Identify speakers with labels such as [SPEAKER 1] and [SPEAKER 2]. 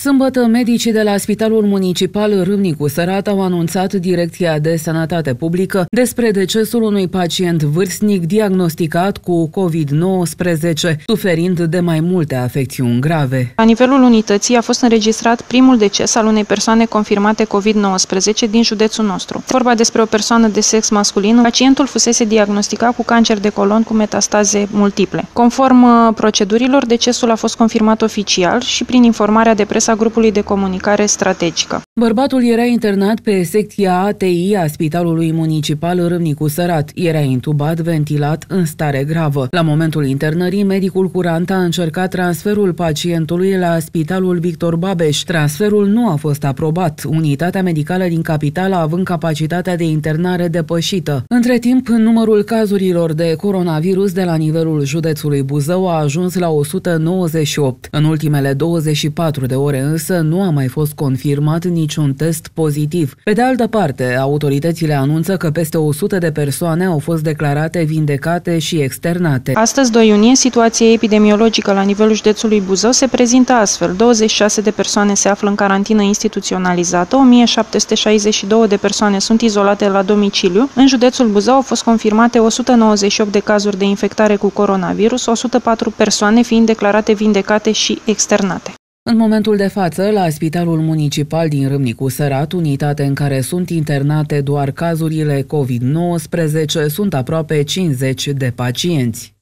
[SPEAKER 1] Sâmbătă, medicii de la Spitalul Municipal Râmnicu Sărat au anunțat Direcția de Sănătate Publică despre decesul unui pacient vârstnic diagnosticat cu COVID-19, suferind de mai multe afecțiuni grave.
[SPEAKER 2] La nivelul unității a fost înregistrat primul deces al unei persoane confirmate COVID-19 din județul nostru. Vorba despre o persoană de sex masculin. Pacientul fusese diagnosticat cu cancer de colon cu metastaze multiple. Conform procedurilor, decesul a fost confirmat oficial și prin informarea de presă a grupului de comunicare strategică.
[SPEAKER 1] Bărbatul era internat pe secția ATI a Spitalului Municipal Râmnicu Sărat. Era intubat, ventilat, în stare gravă. La momentul internării, medicul curant a încercat transferul pacientului la Spitalul Victor Babeș. Transferul nu a fost aprobat, unitatea medicală din capitală având capacitatea de internare depășită. Între timp, numărul cazurilor de coronavirus de la nivelul județului Buzău a ajuns la 198. În ultimele 24 de ore însă nu a mai fost confirmat niciun test pozitiv. Pe de altă parte, autoritățile anunță că peste 100 de persoane au fost declarate vindecate și externate.
[SPEAKER 2] Astăzi, 2 iunie, situația epidemiologică la nivelul județului Buzău se prezintă astfel. 26 de persoane se află în carantină instituționalizată, 1762 de persoane sunt izolate la domiciliu. În județul Buzău au fost confirmate 198 de cazuri de infectare cu coronavirus, 104 persoane fiind declarate vindecate și externate.
[SPEAKER 1] În momentul de față, la Spitalul Municipal din Râmnicu Sărat, unitate în care sunt internate doar cazurile COVID-19, sunt aproape 50 de pacienți.